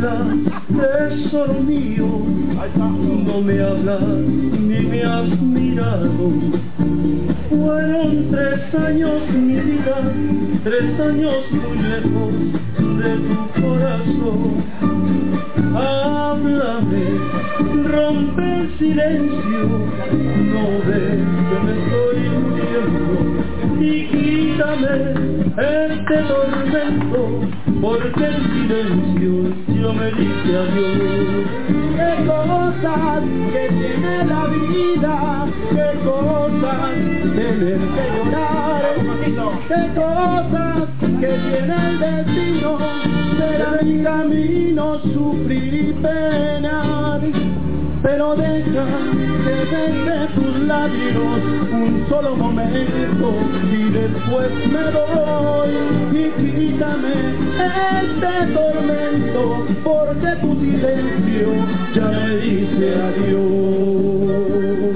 hablas, tesoro mío, no me hablas ni me has mirado. Fueron 3 años mi vida, 3 años muy lejos de tu corazón. Háblame, rompe el silencio, no ves que me estoy muriendo, y quítame este tormento, porque el silencio yo me dice adiós. Qué cosas que tiene la vida, qué cosas tener que llorar, qué cosas que tiene el destino, será mi camino sufrir y penar. Pero deja que bese tus labios un solo momento y después me voy, y quítame este tormento, porque tu silencio ya me dice adiós.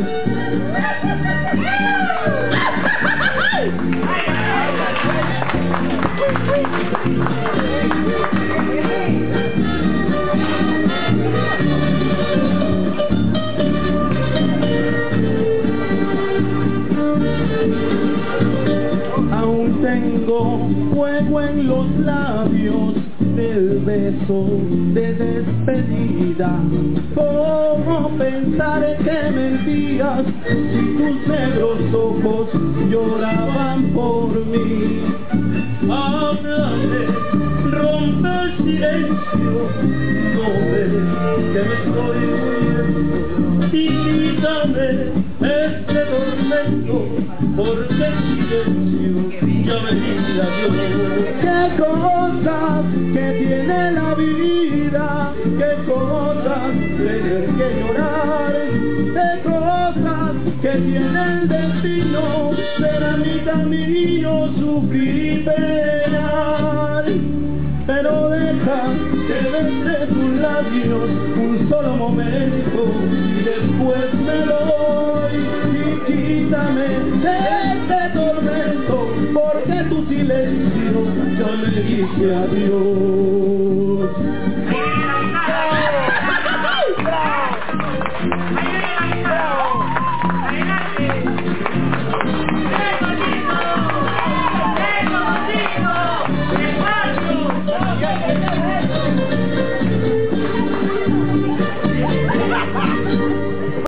Aún tengo fuego en los labios del beso de despedida. ¿Cómo pensar que mentías si tus negros ojos lloraban por mí? Háblame, rompe el silencio, no ves que me estoy muriendo, y quítame este tormento, porque el silencio ya me dice adiós. Qué cosas que tiene la vida, qué cosas tener que llorar, qué cosas que tiene el destino, será mi camino sufrir y penar. Pero deja que bese tus labios un solo momento y después me voy, y quítame este tormento, porque tu silencio ya me dice adiós.